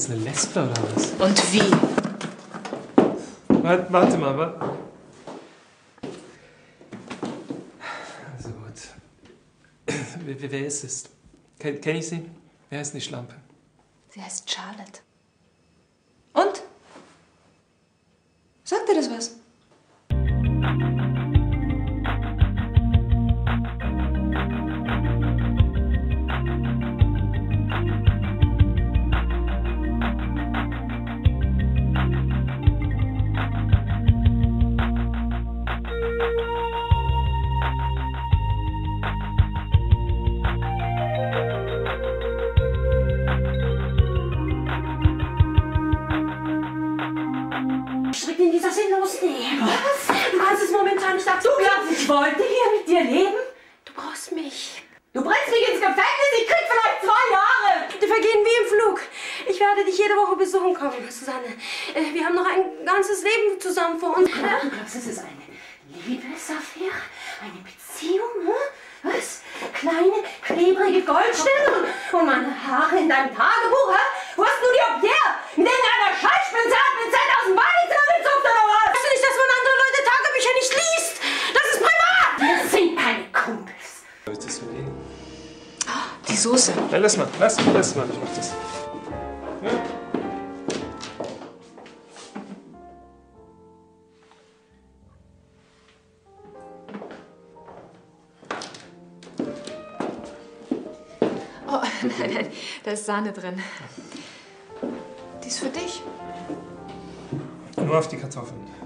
jetzt eine Lesbe oder was? Und wie? Warte mal. Also gut. Wer ist es? Kenn ich sie? Wer ist die Schlampe? Sie heißt Charlotte. Und? Sagt dir das was? Strick in dieser sinnlosen Ehe. Was? Du kannst es momentan nicht akzeptieren. Du glaubst, ich wollte hier mit dir leben? Du brauchst mich. Du bringst mich ins Gefängnis, ich krieg vielleicht 2 Jahre. Die vergehen wie im Flug. Ich werde dich jede Woche besuchen kommen, Susanne. Wir haben noch ein ganzes Leben zusammen vor uns. Du glaubst, es ist eine Liebesaffäre? Eine Beziehung? Hm? Was? Kleine, klebrige Goldstücke und meine Haare in deinem Tagebuch? Hä? Wo hast du die ob her? Mit irgendeiner Scheißspinze hat mir 10.000 Beine zusammengezuckt oder was? Weißt du nicht, dass man andere Leute Tagebücher nicht liest? Das ist privat! Wir sind keine Kumpels. Solltest du gehen? Die Soße. Nein, lass mal. Ich mach das. Ja. Oh, nein, da ist Sahne drin. Die ist für dich. Nur auf die Kartoffeln.